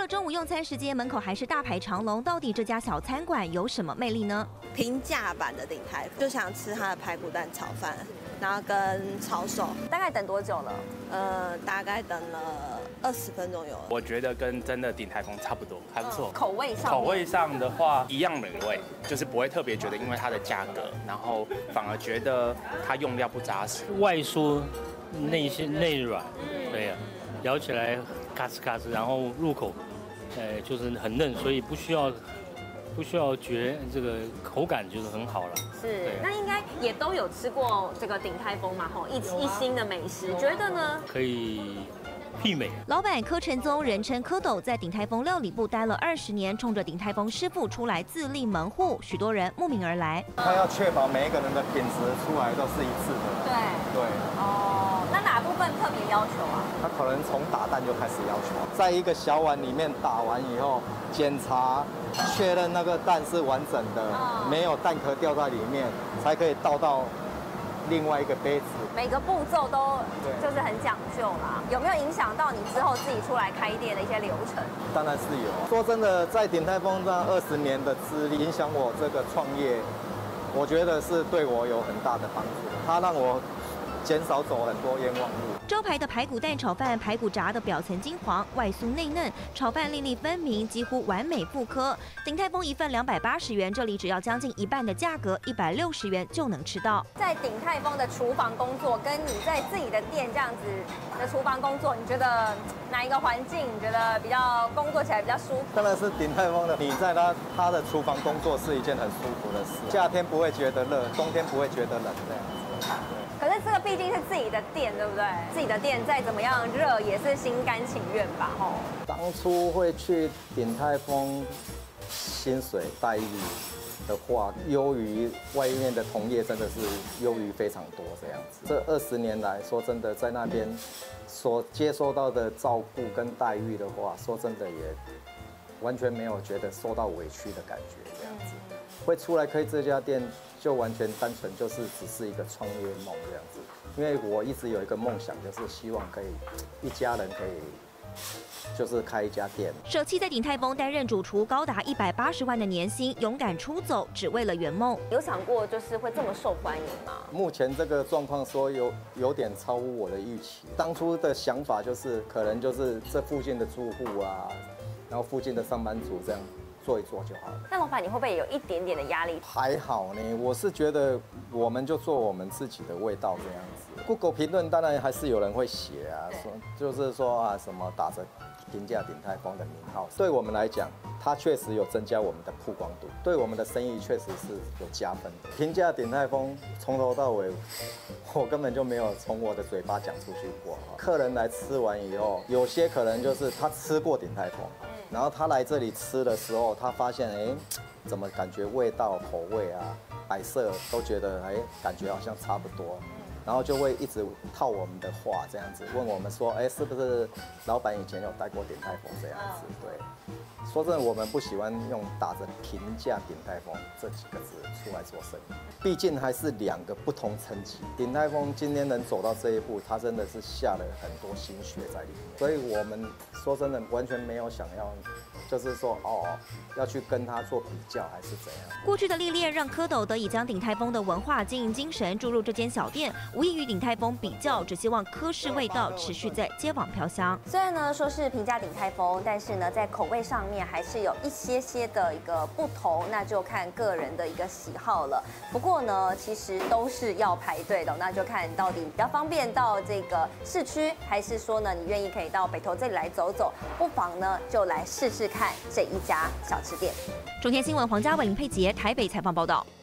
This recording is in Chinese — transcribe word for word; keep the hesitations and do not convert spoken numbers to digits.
了中午用餐时间，门口还是大排长龙，到底这家小餐馆有什么魅力呢？ 平价版的鼎泰丰，就想吃它的排骨蛋炒饭，然后跟抄手。 大概等多久了？ 呃，大概等了二十分钟有了。 我觉得跟真的鼎泰丰差不多，还不错。 嗯、口味上， 口味上的话一样美味，就是不会特别觉得因为它的价格，然后反而觉得它用料不扎实， 外酥内馅内软，对呀、啊，咬起来咔哧咔哧，然后入口，呃，就是很嫩，所以不需要。不需要觉这个口感就是很好了。 是，那应该也都有吃过这个鼎泰丰嘛，吼，一一星的美食，觉得呢？ 可以媲美。 老板柯晨宗，人称蝌蚪，在鼎泰丰料理部待了二十年，冲着鼎泰丰师傅出来自立门户，许多人慕名而来。 他要确保每一个人的品质出来都是一致的。 对对。 哦，那哪部分特别要求啊？ 他可能从打蛋就开始要求，在一个小碗里面打完以后，检查确认那个蛋是完整的，哦、没有蛋壳掉在里面，才可以倒到另外一个杯子。 每个步骤都就是很讲究啦。有没有影响到你之后自己出来开店的一些流程？ 当然是有。说真的，在鼎泰丰这二十年的资历，影响我这个创业，我觉得是对我有很大的帮助。它让我减少走很多冤枉路。 招牌的排骨蛋炒饭，排骨炸的表层金黄，外酥内嫩，炒饭粒粒分明，几乎完美复刻。鼎泰丰一份两百八十元，这里只要将近一半的价格，一百六十元就能吃到。 在鼎泰丰的厨房工作，跟你在自己的店这样子的厨房工作，你觉得哪一个环境你觉得比较工作起来比较舒服？ 当然是鼎泰丰的，你在他他的厨房工作是一件很舒服的事，夏天不会觉得热，冬天不会觉得冷这样子。 可是这个毕竟是自己的店，对不对？自己的店再怎么样热，也是心甘情愿吧，吼。 当初会去鼎泰丰，薪水待遇的话，优于外面的同业，真的是优于非常多这样子。这二十年来说真的，在那边所接收到的照顾跟待遇的话，说真的也完全没有觉得受到委屈的感觉这样子。会出来开这家店，就完全单纯就是只是一个创业梦这样子。因为我一直有一个梦想，就是希望可以一家人可以就是开一家店。 舍弃在鼎泰丰担任主厨，高达一百八十万的年薪，勇敢出走，只为了圆梦。 有想过就是会这么受欢迎吗？ 目前这个状况说有有点超乎我的预期。当初的想法就是可能就是这附近的住户啊，然后附近的上班族这样。做一做就好了。 那老板，你会不会有一点点的压力？ 还好呢，我是觉得我们就做我们自己的味道这样子。Google 评论当然还是有人会写啊，说就是说啊什么打着平价鼎泰丰的名号，对我们来讲，它确实有增加我们的曝光度，对我们的生意确实是有加分的。平价鼎泰丰从头到尾，我根本就没有从我的嘴巴讲出去过。客人来吃完以后，有些可能就是他吃过鼎泰丰。然后他来这里吃的时候，他发现哎，怎么感觉味道、口味啊、摆设都觉得哎，感觉好像差不多，然后就会一直套我们的话这样子问我们说，哎，是不是老板以前有带过鼎泰丰这样子？对，说真的，我们不喜欢用打着平价鼎泰丰这几个字出来做生意，毕竟还是两个不同层级。鼎泰丰今天能走到这一步，他真的是下了很多心血在里面，所以我们说真的完全没有想要，就是说哦要去跟他做比较还是怎样。 过去的历练让蝌蚪得以将鼎泰丰的文化经营精神注入这间小店，无异于鼎泰丰比较，只希望科式味道持续在街网飘香。 虽然呢说是平价鼎泰丰，但是呢在口味上面还是有一些些的一个不同，那就看个人的一个喜好了。不过呢，其实都是要排队的，那就看到底比较方便到这个市区，还是说呢你愿意可以到北投这里来走走，不妨呢就来试试看这一家小吃店。 中天新闻黄家伟、林佩杰台北采访报道。